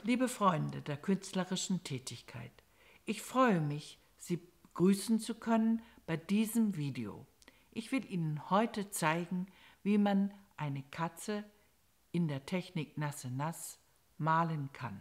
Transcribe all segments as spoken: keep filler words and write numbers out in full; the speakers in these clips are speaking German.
Liebe Freunde der künstlerischen Tätigkeit, ich freue mich, Sie grüßen zu können bei diesem Video. Ich will Ihnen heute zeigen, wie man eine Katze in der Technik Nasse Nass malen kann.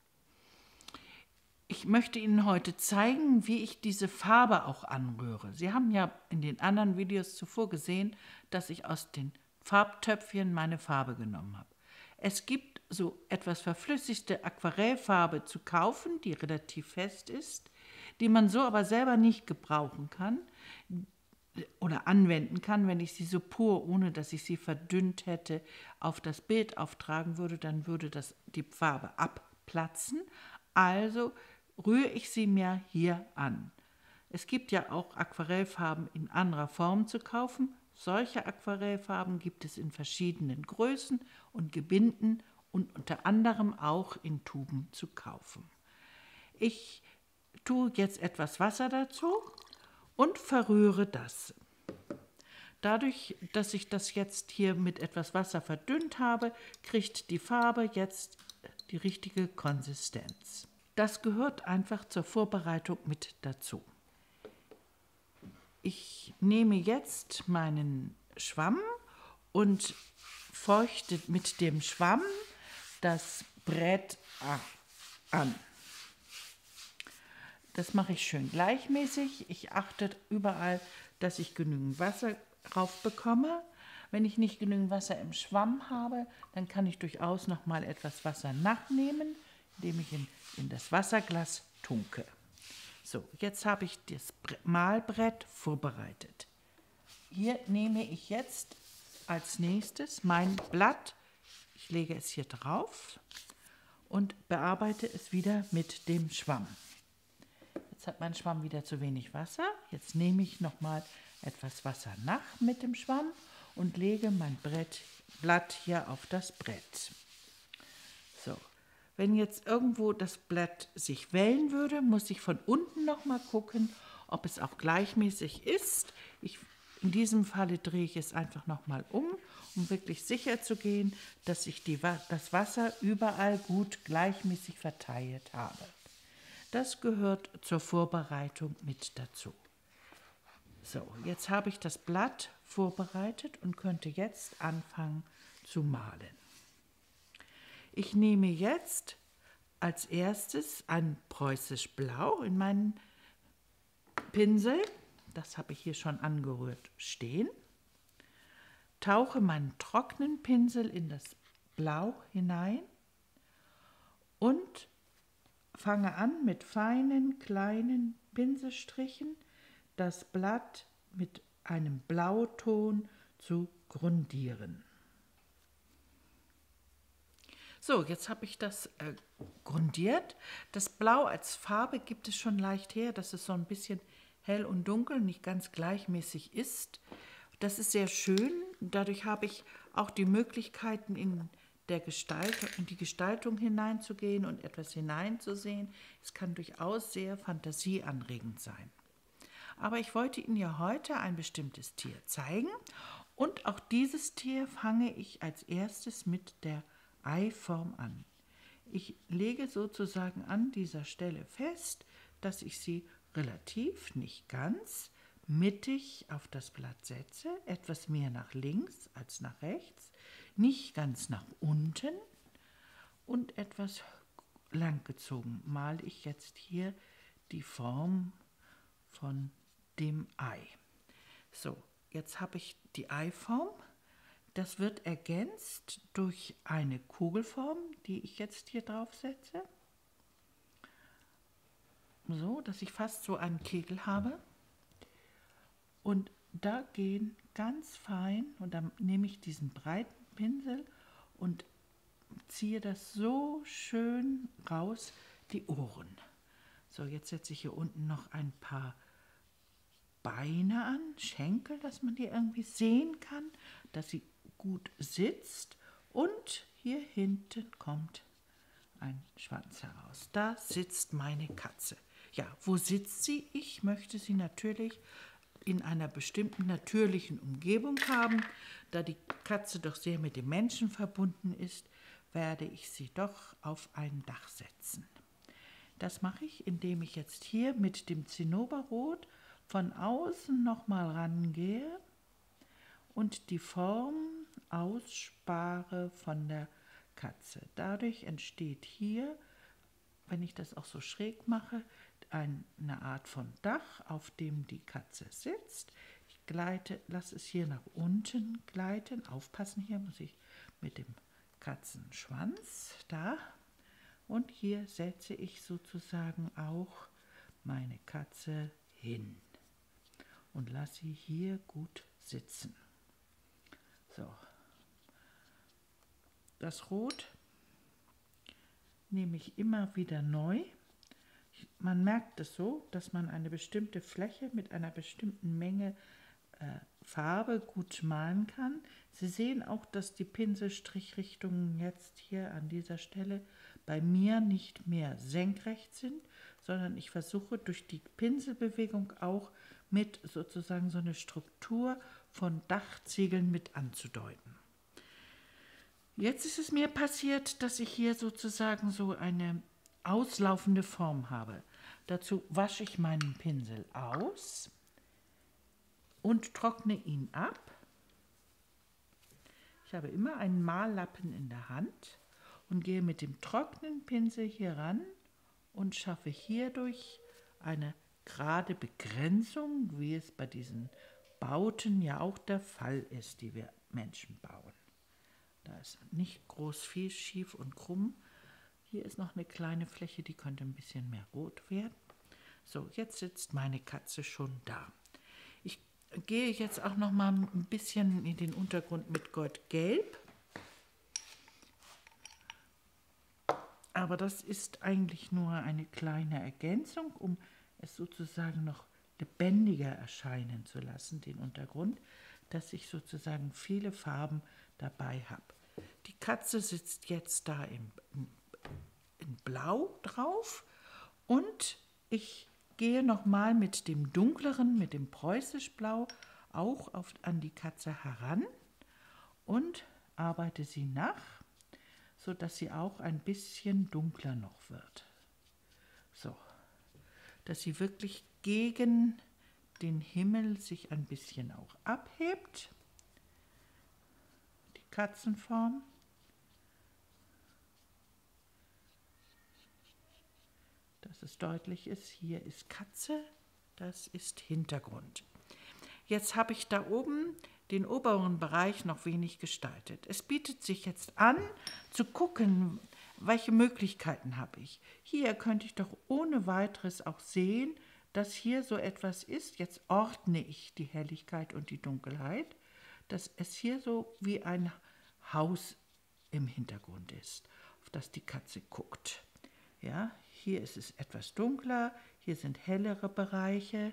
Ich möchte Ihnen heute zeigen, wie ich diese Farbe auch anrühre. Sie haben ja in den anderen Videos zuvor gesehen, dass ich aus den Farbtöpfchen meine Farbe genommen habe. Es gibt so etwas verflüssigte Aquarellfarbe zu kaufen, die relativ fest ist, die man so aber selber nicht gebrauchen kann oder anwenden kann. Wenn ich sie so pur, ohne dass ich sie verdünnt hätte, auf das Bild auftragen würde, dann würde das die Farbe abplatzen. Also rühre ich sie mir hier an. Es gibt ja auch Aquarellfarben in anderer Form zu kaufen. Solche Aquarellfarben gibt es in verschiedenen Größen und Gebinden und unter anderem auch in Tuben zu kaufen. Ich tue jetzt etwas Wasser dazu und verrühre das. Dadurch, dass ich das jetzt hier mit etwas Wasser verdünnt habe, kriegt die Farbe jetzt die richtige Konsistenz. Das gehört einfach zur Vorbereitung mit dazu. Ich nehme jetzt meinen Schwamm und feuchte mit dem Schwamm das Brett an. Das mache ich schön gleichmäßig. Ich achte überall, dass ich genügend Wasser drauf bekomme. Wenn ich nicht genügend Wasser im Schwamm habe, dann kann ich durchaus noch mal etwas Wasser nachnehmen, indem ich in, in das Wasserglas tunke. So, jetzt habe ich das Malbrett vorbereitet. Hier nehme ich jetzt als nächstes mein Blatt, ich lege es hier drauf und bearbeite es wieder mit dem Schwamm. Jetzt hat mein Schwamm wieder zu wenig Wasser. Jetzt nehme ich noch mal etwas Wasser nach mit dem Schwamm und lege mein Brett, Blatt hier auf das Brett. So. Wenn jetzt irgendwo das Blatt sich wellen würde, muss ich von unten noch mal gucken, ob es auch gleichmäßig ist. Ich, in diesem Falle drehe ich es einfach noch mal um, um wirklich sicher zu gehen, dass ich die, das Wasser überall gut gleichmäßig verteilt habe. Das gehört zur Vorbereitung mit dazu. So, jetzt habe ich das Blatt vorbereitet und könnte jetzt anfangen zu malen. Ich nehme jetzt als erstes ein preußisch Blau in meinen Pinsel. Das habe ich hier schon angerührt stehen. Tauche meinen trockenen Pinsel in das Blau hinein und fange an mit feinen kleinen Pinselstrichen das Blatt mit einem Blauton zu grundieren. So, jetzt habe ich das äh, grundiert. Das Blau als Farbe gibt es schon leicht her, dass es so ein bisschen hell und dunkel, nicht ganz gleichmäßig ist. Das ist sehr schön. Dadurch habe ich auch die Möglichkeiten, in, der Gestaltung, in die Gestaltung hineinzugehen und etwas hineinzusehen. Es kann durchaus sehr fantasieanregend sein. Aber ich wollte Ihnen ja heute ein bestimmtes Tier zeigen. Und auch dieses Tier fange ich als erstes mit der Eiform an. Ich lege sozusagen an dieser Stelle fest, dass ich sie relativ, nicht ganz, mittig auf das Blatt setze, etwas mehr nach links als nach rechts, nicht ganz nach unten und etwas langgezogen male ich jetzt hier die Form von dem Ei. So, jetzt habe ich die Eiform. Das wird ergänzt durch eine Kugelform, die ich jetzt hier drauf setze. So, dass ich fast so einen Kegel habe. Und da gehen ganz fein, und dann nehme ich diesen breiten Pinsel und ziehe das so schön raus, die Ohren. So, jetzt setze ich hier unten noch ein paar Beine an, Schenkel, dass man die irgendwie sehen kann, dass sie gut sitzt, und hier hinten kommt ein Schwanz heraus. Da sitzt meine Katze. Ja, wo sitzt sie? Ich möchte sie natürlich in einer bestimmten natürlichen Umgebung haben, da die Katze doch sehr mit dem Menschen verbunden ist, werde ich sie doch auf ein Dach setzen. Das mache ich, indem ich jetzt hier mit dem Zinnoberrot von außen nochmal rangehe und die Form ausspare von der Katze. Dadurch entsteht hier, wenn ich das auch so schräg mache, eine Art von Dach, auf dem die Katze sitzt. Ich gleite, lasse es hier nach unten gleiten. Aufpassen, hier muss ich mit dem Katzenschwanz da. Und hier setze ich sozusagen auch meine Katze hin und lasse sie hier gut sitzen. So. Das Rot nehme ich immer wieder neu. Man merkt es so, dass man eine bestimmte Fläche mit einer bestimmten Menge äh, Farbe gut malen kann. Sie sehen auch, dass die Pinselstrichrichtungen jetzt hier an dieser Stelle bei mir nicht mehr senkrecht sind, sondern ich versuche durch die Pinselbewegung auch mit sozusagen so eine Struktur von Dachziegeln mit anzudeuten. Jetzt ist es mir passiert, dass ich hier sozusagen so eine auslaufende Form habe. Dazu wasche ich meinen Pinsel aus und trockne ihn ab. Ich habe immer einen Mallappen in der Hand und gehe mit dem trockenen Pinsel hier ran und schaffe hierdurch eine gerade Begrenzung, wie es bei diesen Bauten ja auch der Fall ist, die wir Menschen bauen. Da ist nicht groß viel schief und krumm. Hier ist noch eine kleine Fläche, die könnte ein bisschen mehr rot werden. So, jetzt sitzt meine Katze schon da. Ich gehe jetzt auch noch mal ein bisschen in den Untergrund mit Goldgelb. Aber das ist eigentlich nur eine kleine Ergänzung, um es sozusagen noch lebendiger erscheinen zu lassen, den Untergrund, dass ich sozusagen viele Farben dabei habe. Die Katze sitzt jetzt da im, in Blau drauf und ich gehe nochmal mit dem dunkleren, mit dem preußisch-blau auch auf, an die Katze heran und arbeite sie nach, sodass sie auch ein bisschen dunkler noch wird. So, dass sie wirklich gegen den Himmel sich ein bisschen auch abhebt. Die Katzenform. Dass es deutlich ist, hier ist Katze, das ist Hintergrund. Jetzt habe ich da oben den oberen Bereich noch wenig gestaltet. Es bietet sich jetzt an, zu gucken, welche Möglichkeiten habe ich. Hier könnte ich doch ohne weiteres auch sehen, dass hier so etwas ist. Jetzt ordne ich die Helligkeit und die Dunkelheit, dass es hier so wie ein Haus im Hintergrund ist, auf das die Katze guckt. Ja, hier ist es etwas dunkler, hier sind hellere Bereiche.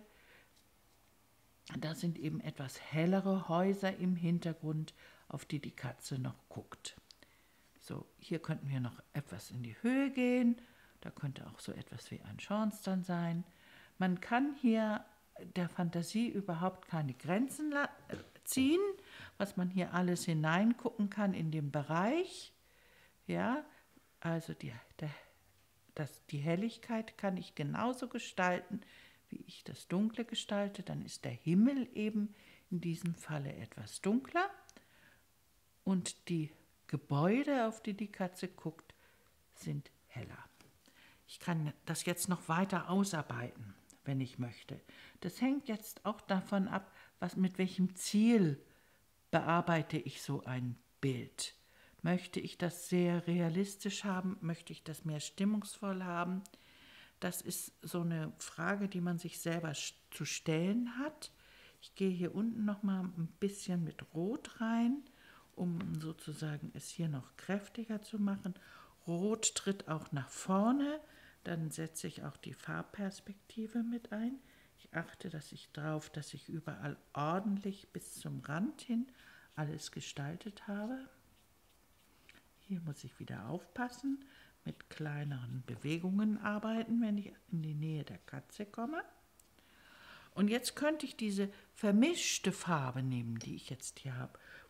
Da sind eben etwas hellere Häuser im Hintergrund, auf die die Katze noch guckt. So, hier könnten wir noch etwas in die Höhe gehen. Da könnte auch so etwas wie ein Schornstein sein. Man kann hier der Fantasie überhaupt keine Grenzen ziehen, was man hier alles hineingucken kann in dem Bereich. Ja, also die, der, das, die Helligkeit kann ich genauso gestalten, wie ich das Dunkle gestalte. Dann ist der Himmel eben in diesem Falle etwas dunkler und die Gebäude, auf die die Katze guckt, sind heller. Ich kann das jetzt noch weiter ausarbeiten, wenn ich möchte. Das hängt jetzt auch davon ab, was, mit welchem Ziel bearbeite ich so ein Bild. Möchte ich das sehr realistisch haben? Möchte ich das mehr stimmungsvoll haben? Das ist so eine Frage, die man sich selber zu stellen hat. Ich gehe hier unten noch mal ein bisschen mit Rot rein, um sozusagen es hier noch kräftiger zu machen. Rot tritt auch nach vorne, dann setze ich auch die Farbperspektive mit ein. Ich achte dass ich darauf, dass ich überall ordentlich bis zum Rand hin alles gestaltet habe. Hier muss ich wieder aufpassen, mit kleineren Bewegungen arbeiten, wenn ich in die Nähe der Katze komme. Und jetzt könnte ich diese vermischte Farbe nehmen, die ich jetzt hier habe,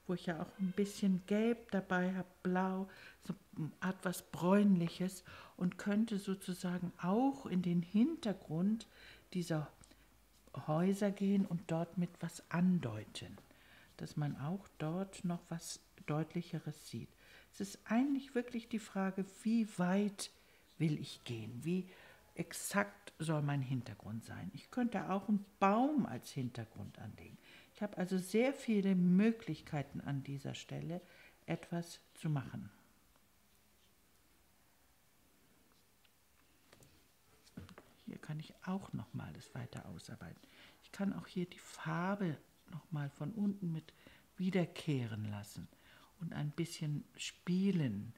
wo ich ja auch ein bisschen Gelb dabei habe, Blau, so eine Art was Bräunliches und könnte sozusagen auch in den Hintergrund dieser Häuser gehen und dort mit was andeuten, dass man auch dort noch was Deutlicheres sieht. Es ist eigentlich wirklich die Frage, wie weit will ich gehen, wie exakt soll mein Hintergrund sein. Ich könnte auch einen Baum als Hintergrund anlegen. Ich habe also sehr viele Möglichkeiten an dieser Stelle, etwas zu machen. Hier kann ich auch noch mal das weiter ausarbeiten. Ich kann auch hier die Farbe noch mal von unten mit wiederkehren lassen und ein bisschen spielen.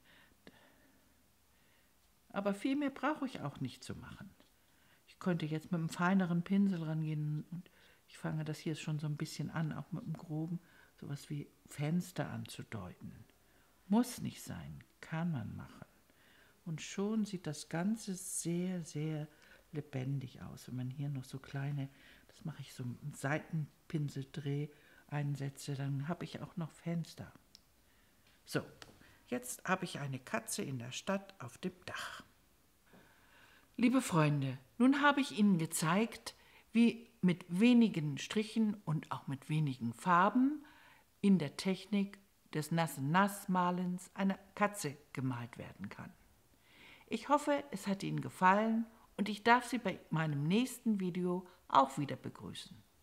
Aber viel mehr brauche ich auch nicht zu machen. Ich könnte jetzt mit einem feineren Pinsel rangehen und ich fange das hier schon so ein bisschen an, auch mit einem groben, sowas wie Fenster anzudeuten. Muss nicht sein, kann man machen. Und schon sieht das Ganze sehr, sehr lebendig aus. Wenn man hier noch so kleine, das mache ich so einen Seitenpinseldreh einsetze, dann habe ich auch noch Fenster. So, jetzt habe ich eine Katze in der Stadt auf dem Dach. Liebe Freunde, nun habe ich Ihnen gezeigt, wie mit wenigen Strichen und auch mit wenigen Farben in der Technik des nassen Nassmalens eine Katze gemalt werden kann. Ich hoffe, es hat Ihnen gefallen und ich darf Sie bei meinem nächsten Video auch wieder begrüßen.